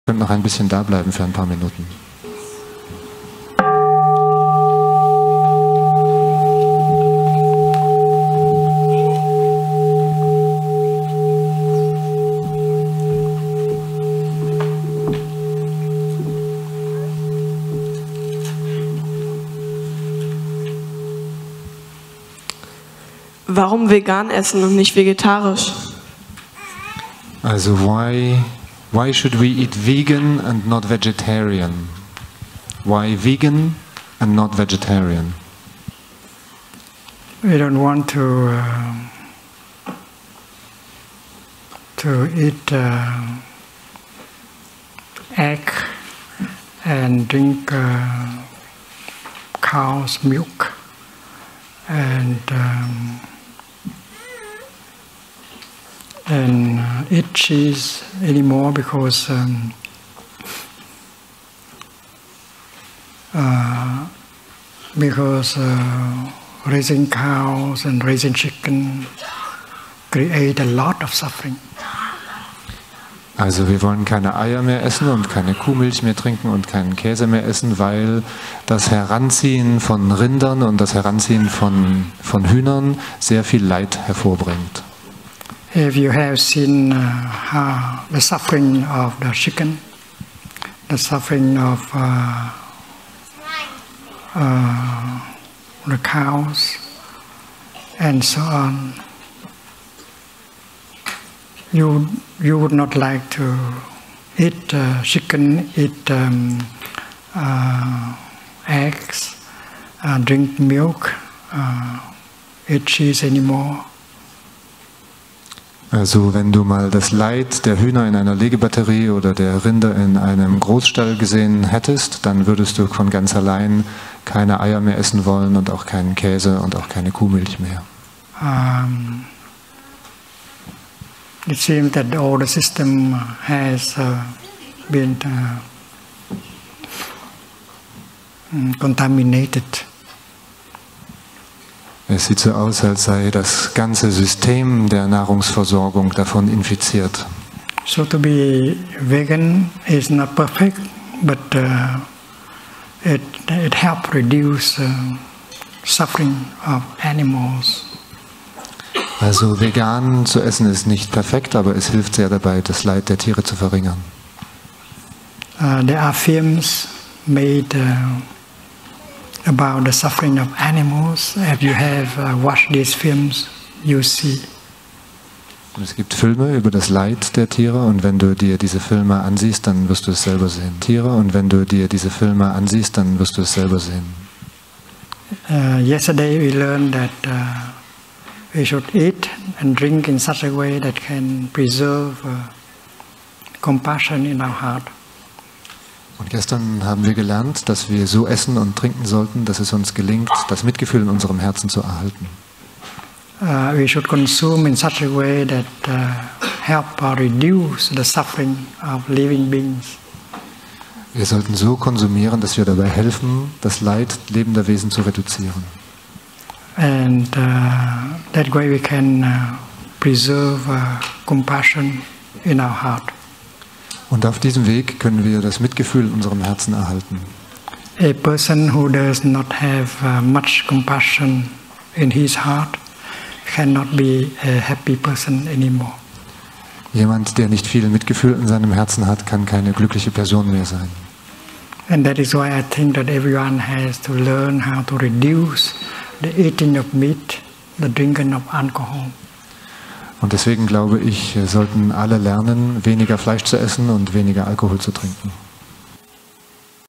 Könnt noch ein bisschen da bleiben für ein paar Minuten. Warum vegan essen und nicht vegetarisch? Also why should we eat vegan and not vegetarian? Why vegan and not vegetarian? We don't want to eat egg and drink cow's milk and eat cheese anymore because raising cows and raising chicken create a lot of suffering. Also wir wollen keine Eier mehr essen und keine Kuhmilch mehr trinken und keinen Käse mehr essen, weil das Heranziehen von Rindern und das Heranziehen von Hühnern sehr viel Leid hervorbringt. If you have seen the suffering of the chicken, the suffering of the cows, and so on, you would not like to eat chicken, eat eggs, drink milk, eat cheese anymore. Also wenn du mal das Leid der Hühner in einer Legebatterie oder der Rinder in einem Großstall gesehen hättest, dann würdest du von ganz allein keine Eier mehr essen wollen und auch keinen Käse und auch keine Kuhmilch mehr. It seems that all the system has been contaminated. Es sieht so aus, als sei das ganze System der Nahrungsversorgung davon infiziert. So to be vegan is not perfect, but it helps reduce suffering of animals. Also vegan zu essen ist nicht perfekt, aber es hilft sehr dabei, das Leid der Tiere zu verringern. There are films made about the suffering of animals. If you have watched these films, you see. Es gibt Filme über das Leid der Tiere und wenn du dir diese Filme ansiehst, dann wirst du es selber sehen. Yesterday we learned that we should eat and drink in such a way that can preserve compassion in our heart. Und gestern haben wir gelernt, dass wir so essen und trinken sollten, dass es uns gelingt, das Mitgefühl in unserem Herzen zu erhalten. We should consume in such a way that help reduce the suffering of living beings. Wir sollten so konsumieren, dass wir dabei helfen, das Leid lebender Wesen zu reduzieren. And that way we can preserve compassion in our heart. Und auf diesem Weg können wir das Mitgefühl in unserem Herzen erhalten. A person who does not have much compassion in his heart cannot be a happy person anymore. Jemand, der nicht viel Mitgefühl in seinem Herzen hat, kann keine glückliche Person mehr sein. And that is why I think that everyone has to learn how to reduce the eating of meat, the drinking of alcohol. Und deswegen glaube ich, sollten alle lernen, weniger Fleisch zu essen und weniger Alkohol zu trinken.